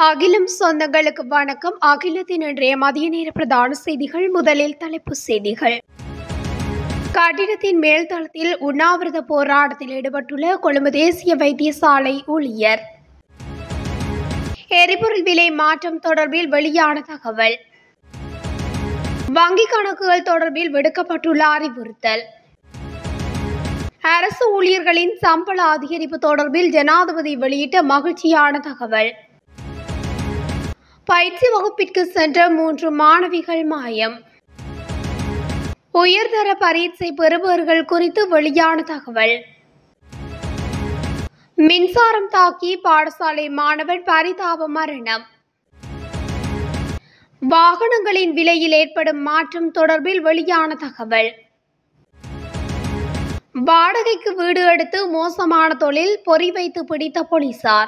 அகிலம் சொந்தங்களுக்கு வணக்கம். அகிலத்தின் இன்றைய மதிய நேர பிரதான செய்திகள். முதலில் தலைப்புச் செய்திகள். கட்டிடத்தின் மேல்தளத்தில் உண்ணாவிரத போராட்டத்தில் ஈடுபட்டுள்ள கொழும்பு தேசிய வைத்தியசாலை ஊழியர். எரிபொருள் விலை மாற்றம் தொடர்பில் வெளியான தகவல். வங்கிக் கணக்குகள் தொடர்பில் விடுக்கப்பட்டுள்ள அறிவுறுத்தல். அரசு ஊழியர்களின் சம்பள அதிகரிப்பு தொடர்பில் ஜனாதிபதி வெளியிட்ட மகிழ்ச்சியான தகவல். பயிற்சி வகுப்பிற்கு சென்ற 3 மாணவிகள் மாயம். உயர்தர பரீட்சை பெறுபவர்கள் குறித்து வெளியான தகவல். மின்சாரம் தாக்கி பாடசாலை மாணவன் பரிதாப மரணம். வாகனங்களின் விலையில் ஏற்படும் மாற்றம் தொடர்பில் வெளியான தகவல். வாடகைக்கு வீடு எடுத்து மோசமான தொழில் பொறி வைத்து பிடித்த போலீசார்.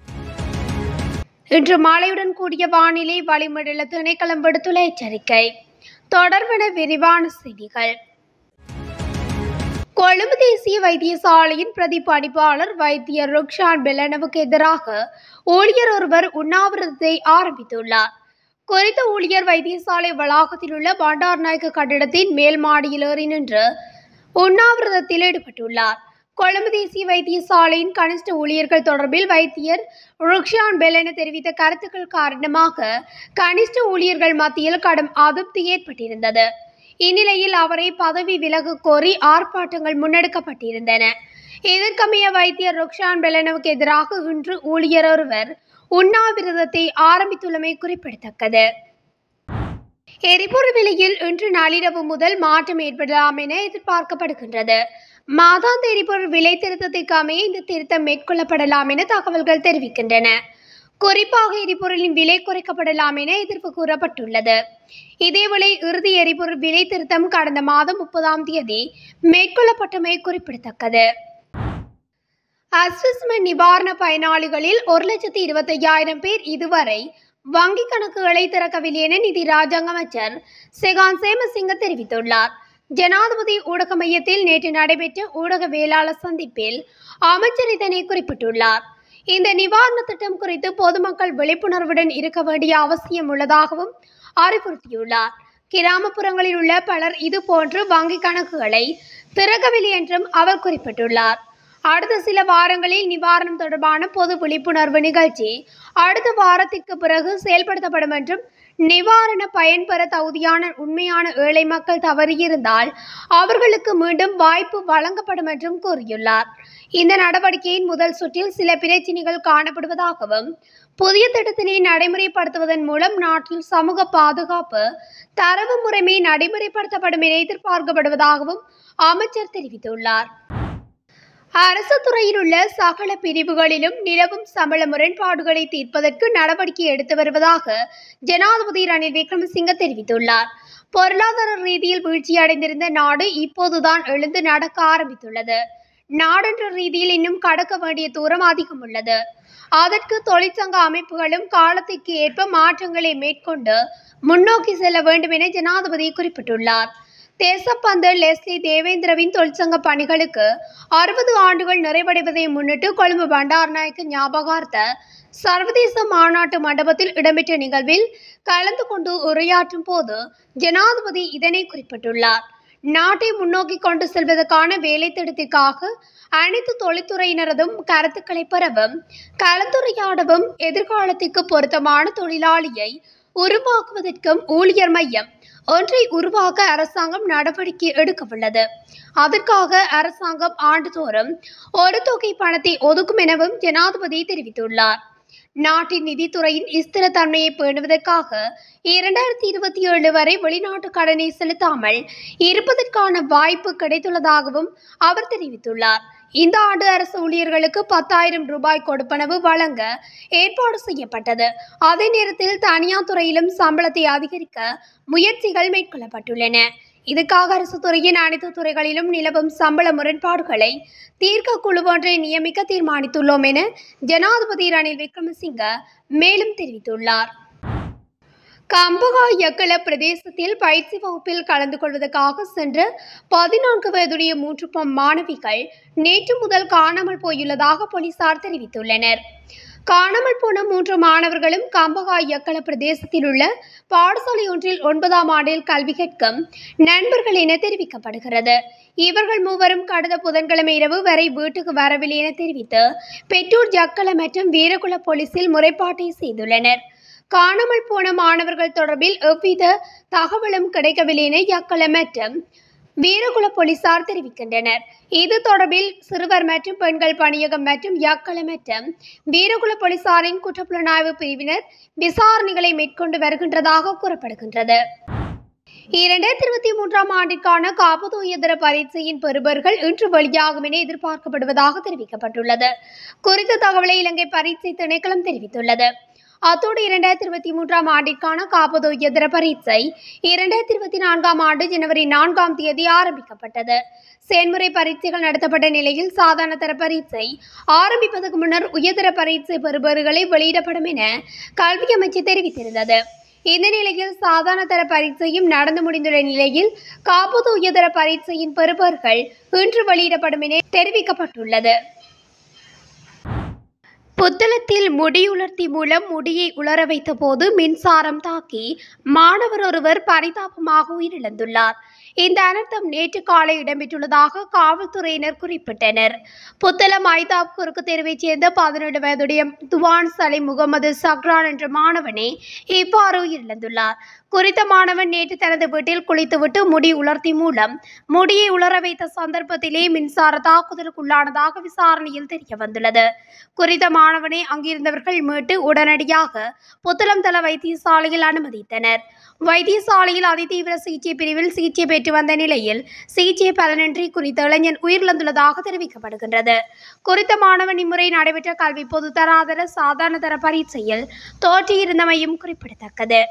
இன்று மழையுடன் கூடிய வானிலை வளிமண்டல திணைக்களம் விடுத்துள்ள எச்சரிக்கை. தொடர்பான விரிவான செய்திகள். கொழும்பு தேசிய வைத்தியசாலையின் பிரதிபலிப்பாளர் வைத்தியர் ருக்ஷான் பெலனவுக்கு எதிராக ஊழியர் ஒருவர் உண்ணாவிரதத்தை ஆரம்பித்துள்ளார். குறித்த ஊழியர் வைத்தியசாலை வளாகத்தில் உள்ள பண்டார்நாயக்க கட்டிடத்தின் மேல் மாடியில் ஏறி நின்று உண்ணாவிரதத்தில் ஈடுபட்டுள்ளார். கொழும்பு தேசிய வைத்தியசாலையின் கனிஷ்ட ஊழியர்கள் தொடர்பில் வைத்தியர் ருக்ஷான் பெலன தெரிவித்த கருத்துக்கள் காரணமாக கனிஷ்ட ஊழியர்கள் மத்தியில் கடும் அதிருப்தி ஏற்பட்டிருந்தது. இந்நிலையில் அவரை பதவி விலக கோரி ஆர்ப்பாட்டங்கள் முன்னெடுக்கப்பட்டிருந்தன. இதற்கமைய வைத்தியர் ருக்ஷான் பெலனவுக்கு எதிராக இன்று ஊழியர் ஒருவர் உண்ணாவிரதத்தை ஆரம்பித்துள்ளமை குறிப்பிடத்தக்கது. எரிபொருள் விலையில் இன்று நள்ளிரவு முதல் மாற்றம் ஏற்படலாம் என எதிர்பார்க்கப்படுகின்றது. மாதாந்த எரிபொருள் விலை திருத்தத்திற்கு அமைய இந்த திருத்தம் மேற்கொள்ளப்படலாம் என தகவல்கள் தெரிவிக்கின்றன. குறிப்பாக எரிபொருளின் விலை குறைக்கப்படலாம் என எதிர்ப்பு கூறப்பட்டுள்ளது. இதேவேளை இறுதி எரிபொருள் விலை திருத்தம் கடந்த மாதம் 30ஆம் தேதி மேற்கொள்ளப்பட்டமை குறிப்பிடத்தக்கது. அஸ்விஸ்மெண்ட் நிவாரண பயனாளிகளில் 1,25,000 பேர் இதுவரை வங்கிக் கணக்குகளை திறக்கவில்லை என நிதி ராஜாங்க அமைச்சர் செகான் சேமசிங்க தெரிவித்துள்ளார். ஜனாதிபதி ஊடக மையத்தில் நேற்று நடைபெற்ற ஊடகவியலாளர் சந்திப்பில் அமைச்சர் இதனை குறிப்பிட்டுள்ளார். இந்த நிவாரண திட்டம் குறித்து பொதுமக்கள் விழிப்புணர்வுடன் இருக்க வேண்டிய அவசியம் உள்ளதாகவும் அறிவுறுத்தியுள்ளார். கிராமப்புறங்களில் உள்ள பலர் இதுபோன்று வங்கிக் கணக்குகளை திறக்கவில்லை என்றும் அவர் குறிப்பிட்டுள்ளார். அடுத்த சில வாரங்களில் நிவாரணம் தொடர்பான பொது விழிப்புணர்வு நிகழ்ச்சி அடுத்த வாரத்திற்கு பிறகு செயல்படுத்தப்படும் என்றும் நிவாரண பயன்பெற தகுதியான உண்மையான ஏழை மக்கள் தவறியிருந்தால் அவர்களுக்கு மீண்டும் வாய்ப்பு வழங்கப்படும் என்றும் கூறியுள்ளார். இந்த நடவடிக்கையின் முதல் சுற்றில் சில பிரச்சினைகள் காணப்படுவதாகவும் புதிய திட்டத்தினை நடைமுறைப்படுத்துவதன் மூலம் நாட்டில் சமூக பாதுகாப்பு தரவு முறைமை நடைமுறைப்படுத்தப்படும் என எதிர்பார்க்கப்படுவதாகவும் அமைச்சர் தெரிவித்துள்ளார். அரசு துறையில் உள்ள சகல பிரிவுகளிலும் நிலவும் சம்பள முரண்பாடுகளை தீர்ப்பதற்கு நடவடிக்கை எடுத்து வருவதாக ஜனாதிபதி ரணில் விக்ரமசிங்க தெரிவித்துள்ளார். பொருளாதார ரீதியில் வீழ்ச்சியடைந்திருந்த நாடு இப்போதுதான் எழுந்து நடக்க ஆரம்பித்துள்ளது. நாடென்ற ரீதியில் இன்னும் கடக்க வேண்டிய தூரம் அதிகம் உள்ளது. அதற்கு தொழிற்சங்க அமைப்புகளும் காலத்திற்கு ஏற்ப மாற்றங்களை மேற்கொண்டு முன்னோக்கி செல்ல வேண்டும் என ஜனாதிபதி குறிப்பிட்டுள்ளார். தேசப்பந்து லெஸ்லி தேவேந்திரவின் தொழிற்சங்க பணிகளுக்கு 60 ஆண்டுகள் நிறைவடைவதை முன்னிட்டு கொழும்பு பண்டார்நாயக்க ஞாபகார்த்த சர்வதேச மாநாட்டு மண்டபத்தில் இடம்பெற்ற நிகழ்வில் கலந்து கொண்டு உரையாற்றும் போது ஜனாதிபதி இதனை குறிப்பிட்டுள்ளார். நாட்டை முன்னோக்கி கொண்டு செல்வதற்கான வேலை திட்டத்திற்காக அனைத்து தொழில்துறையினரதும் கருத்துக்களை பெறவும் கலந்துரையாடவும் எதிர்காலத்திற்கு பொருத்தமான தொழிலாளியை உருவாக்குவதற்கும் ஊழியர் மையம் ஒன்றை உருவாக்க அரசாங்கம் நடவடிக்கை எடுக்கவுள்ளது. அதற்காக அரசாங்கம் ஆண்டுதோறும் ஒரு தொகை பணத்தை ஒதுக்கும் எனவும் ஜனாதிபதி தெரிவித்துள்ளார். நாட்டின் நிதித்துறையின் ஸ்திரத்தன்மையை பேணுவதற்காக 2027 வரை வெளிநாட்டு கடனை செலுத்தாமல் இருப்பதற்கான வாய்ப்பு கிடைத்துள்ளதாகவும் அவர் தெரிவித்துள்ளார். இந்த ஆண்டு அரசு ஊழியர்களுக்கு 10,000 ரூபாய் கொடுப்பனவு வழங்க ஏற்பாடு செய்யப்பட்டது. அதே நேரத்தில் தனியார் துறையிலும் சம்பளத்தை அதிகரிக்க முயற்சிகள் மேற்கொள்ளப்பட்டுள்ளன. இதுக்காக அரசு துறையின் அனைத்து துறைகளிலும் நிலவும் சம்பள முரண்பாடுகளை தீர்க்க குழு ஒன்றை நியமிக்க தீர்மானித்துள்ளோம் என ஜனாதிபதி ரணில் விக்ரமசிங்க மேலும் தெரிவித்துள்ளார். கம்பகா யக்கல பிரதேசத்தில் பயிற்சி வகுப்பில் கலந்து கொள்வதற்காக சென்ற 14 வயதுடைய 3 மாணவிகள் நேற்று முதல் காணாமல் போயுள்ளதாக போலீசார் தெரிவித்துள்ளனர். காணாமல் போன 3 மாணவர்களும் கம்பஹா யக்கல பிரதேசத்தில் உள்ள பாடசாலை ஒன்றில் 9ஆம் ஆண்டில் கல்வி கற்கும் நண்பர்கள் என தெரிவிக்கப்படுகிறது. இவர்கள் மூவரும் கடந்த புதன்கிழமை இரவு வரை வீட்டுக்கு வரவில்லை என தெரிவித்து பெற்றோர் யக்கல மற்றும் வீரகுல போலீசில் முறைப்பாட்டை செய்துள்ளனர். காணாமல் போன மாணவர்கள் தொடர்பில் எவ்வித தகவலும் கிடைக்கவில்லை என யக்கல மற்றும் வீரகுல போலீசார் தெரிவிக்கின்றனர். இது தொடர்பில் சிறுவர் மற்றும் பெண்கள் பணியகம் மற்றும் யக்கல மற்றும் வீரகுல போலீசாரின் குற்றப்புலனாய்வு பிரிவினர் விசாரணைகளை மேற்கொண்டு வருகின்றதாக கூறப்படுகின்றது. 2023ஆம் ஆண்டிற்கான காப்பது உயர்தர பரீட்சையின் பெறுபவர்கள் இன்று வெளியாகும் என எதிர்பார்க்கப்படுவதாக தெரிவிக்கப்பட்டுள்ளது. குறித்த தகவலை இலங்கை பரீட்சை திணைக்களம் தெரிவித்துள்ளது. அத்தோடு 2023ஆம் ஆண்டிற்கான காப்பது உயர்தர பரீட்சை 2024ஆம் ஆண்டு ஜனவரி 4ஆம் தேதி ஆரம்பிக்கப்பட்டது. செயன்முறை பரீட்சைகள் நடத்தப்பட்ட நிலையில் சாதாரண தர பரீட்சை ஆரம்பிப்பதற்கு முன்னர் உயர்தர பரீட்சை பெறுபவர்களை வெளியிடப்படும் என கல்வி அமைச்சு தெரிவித்திருந்தது. இந்த நிலையில் சாதாரண தர பரீட்சையும் நடந்து முடிந்துள்ள நிலையில் காப்பது உயர்தர பரீட்சையின் பெறுபவர்கள் இன்று வெளியிடப்படும் என தெரிவிக்கப்பட்டுள்ளது. புத்தளத்தில் முடியுலர்த்தி மூலம் முடியை உலர வைத்த போது மின்சாரம் தாக்கி மாணவர் ஒருவர் பரிதாபமாக உயிரிழந்துள்ளார். இந்த அனர்த்தம் நேற்று காலை இடம்பெற்றுள்ளதாக காவல்துறையினர் குறிப்பிட்டனர். புத்தளம் ஐதாப் குறுக்கு தெருவைச் சேர்ந்த 17 வயதுடைய துவான் சலீம் முகமது சக்ரான் என்ற மாணவனே இவ்வாறு உயிரிழந்துள்ளார். குறித்த மாணவன் நேற்று தனது வீட்டில் குளித்துவிட்டு முடி உலர்த்தி மூலம் முடியை உலர வைத்த சந்தர்ப்பத்திலே மின்சார தாக்குதலுக்குள்ளானதாக விசாரணையில் தெரிய வந்துள்ளது. குறித்த மாணவனை அங்கிருந்தவர்கள் மீட்டு உடனடியாக புத்தளம் தள வைத்தியசாலையில் அனுமதித்தனர். வைத்தியசாலையில் அதிதீவிர சிகிச்சை பிரிவில் சிகிச்சை பெற்று வந்த நிலையில் சிகிச்சை பலனின்றி குறித்த இளைஞன் உயிரிழந்துள்ளதாக தெரிவிக்கப்படுகின்றது. குறித்த மாணவன் இம்முறை நடைபெற்ற கல்வி பொதுத்தராதர சாதாரண தர பரீட்சையில் தோற்றியிருந்தமையும் குறிப்பிடத்தக்கது.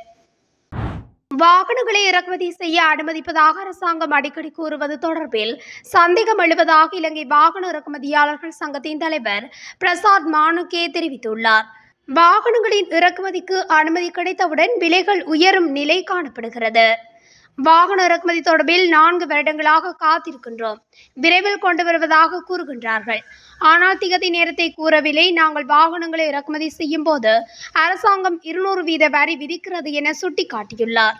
வாகனங்களை இறக்குமதி செய்ய அனுமதிப்பதாக அரசாங்கம் அடிக்கடி கூறுவது தொடர்பில் சந்தேகம் எழுவதாக இலங்கை வாகன இறக்குமதியாளர்கள் சங்கத்தின் தலைவர் பிரசாத் மானுக்கே தெரிவித்துள்ளார். வாகனங்களின் இறக்குமதிக்கு அனுமதி கிடைத்தவுடன் விலைகள் உயரும் நிலை காணப்படுகிறது. வாகன இறக்குமதி தொடர்பில் 4 வருடங்களாக காத்திருக்கின்றோம், விரைவில் கொண்டு வருவதாக கூறுகின்றார்கள். ஆனால் திகதி நேரத்தை கூறவில்லை. நாங்கள் வாகனங்களை இறக்குமதி செய்யும் போது அரசாங்கம் 200% வரி விதிக்கிறது என சுட்டிக்காட்டியுள்ளார்.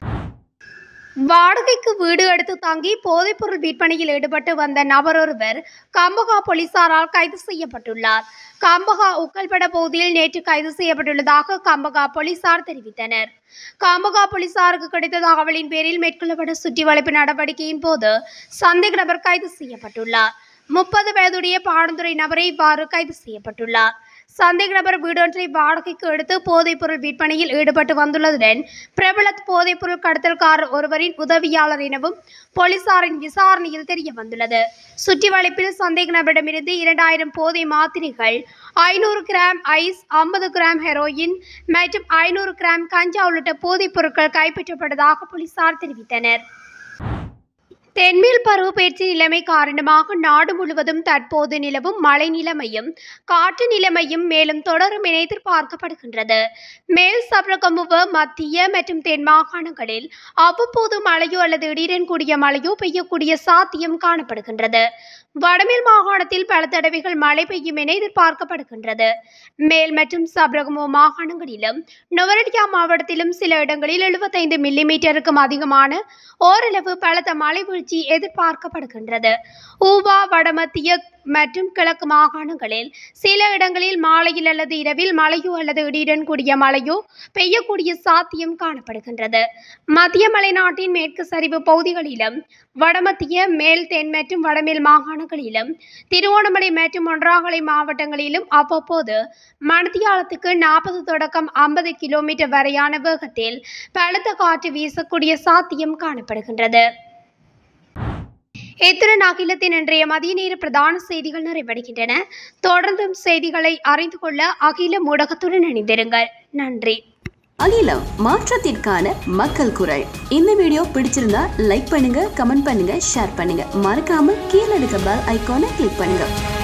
வாடகைக்கு வீடு எடுத்து தங்கி போதைப்பொருள் விற்பனையில் ஈடுபட்டு வந்த நபர் ஒருவர் கம்பஹா போலீசாரால் கைது செய்யப்பட்டுள்ளார். கம்பஹா உக்கல்பட பகுதியில் நேற்று கைது செய்யப்பட்டுள்ளதாக கம்பஹா போலீசார் தெரிவித்தனர். கம்பஹா போலீசாருக்கு கிடைத்த தகவலின் பேரில் மேற்கொள்ளப்பட்ட சுற்றி வளைப்பு நடவடிக்கையின் போது சந்தேக நபர் கைது செய்யப்பட்டுள்ளார். 30 வயதுடைய பாடந்துறை நபரை இவ்வாறு கைது செய்யப்பட்டுள்ளார். சந்தேக நபர் வீடொன்றை வாடகைக்கு எடுத்து போதைப்பொருள் விற்பனையில் ஈடுபட்டு வந்துள்ளதுடன் பிரபல போதைப்பொருள் கடத்தல்காரர் ஒருவரின் உதவியாளர் எனவும் போலீசாரின் விசாரணையில் தெரிய வந்துள்ளது. சுற்றி வளைப்பில் சந்தேக நபரிடமிருந்து 2000 போதை மாத்திரைகள், 500 கிராம் ஐஸ், 50 கிராம் ஹெரோயின் மற்றும் 500 கிராம் கஞ்சா உள்ளிட்ட போதைப் பொருட்கள் கைப்பற்றப்பட்டதாக போலீசார் தெரிவித்தனர். தென்மேல் பருவப்பெயர்ச்சி நிலைமை காரணமாக நாடு முழுவதும் தற்போது நிலவும் மழை நிலைமையும் காற்று நிலைமையும் மேலும் தொடரும் என எதிர்பார்க்கப்படுகின்றது. மேல் சப்ரகமுவ, மத்திய மற்றும் தென் மாகாணங்களில் அவ்வப்போது மழையோ அல்லது இடியுடன் கூடிய மழையோ பெய்யக்கூடிய சாத்தியம் காணப்படுகின்றது. வடமேல் மாகாணத்தில் பல தடவைகள் மழை பெய்யும் என எதிர்பார்க்கப்படுகின்றது. மேல் மற்றும் சப்ரகமுவ மாகாணங்களிலும் நுவரெலியா மாவட்டத்திலும் சில இடங்களில் 75 மில்லிமீட்டருக்கும் அதிகமான ஓரளவு பலத்த மழை வீழ்ச்சி எதிர்பார்க்கப்படுகின்றது. ஊவா, வடமத்திய மற்றும் கிழக்கு மாகாணங்களில் சில இடங்களில் மாலையில் அல்லது இரவில் மழையோ அல்லது இடியுடன் கூடிய மழையோ பெய்யக்கூடிய சாத்தியம் காணப்படுகின்றது. மத்திய மலைநாட்டின் மேற்கு சரிவு பகுதிகளிலும் வடமத்திய, மேல், தென் மற்றும் வடமேல் மாகாணங்களிலும் திருவோணமலை மற்றும் மொன்றாகலை மாவட்டங்களிலும் அவ்வப்போது மணித்தியாலத்துக்கு 40 தொடக்கம் 50 கிலோமீட்டர் வரையான வேகத்தில் பலத்த காற்று வீசக்கூடிய சாத்தியம் காணப்படுகின்றது. இத்துடன் அகிலத்தின் இன்றைய மதிய நேர பிரதான செய்திகள் நிறைவடைகின்றன. தொடர்ந்தும் செய்திகளை அறிந்து கொள்ள அகில ஊடகத்துடன் இணைந்திருங்கள். நன்றி. அகிலம், மாற்றத்திற்கான மக்கள் குரல். இந்த வீடியோ பிடிச்சிருந்தா லைக் பண்ணுங்க, கமெண்ட் பண்ணுங்க, ஷேர் பண்ணுங்க. மறக்காம கீழே இருக்க பெல் ஐகானை கிளிக் பண்ணுங்க.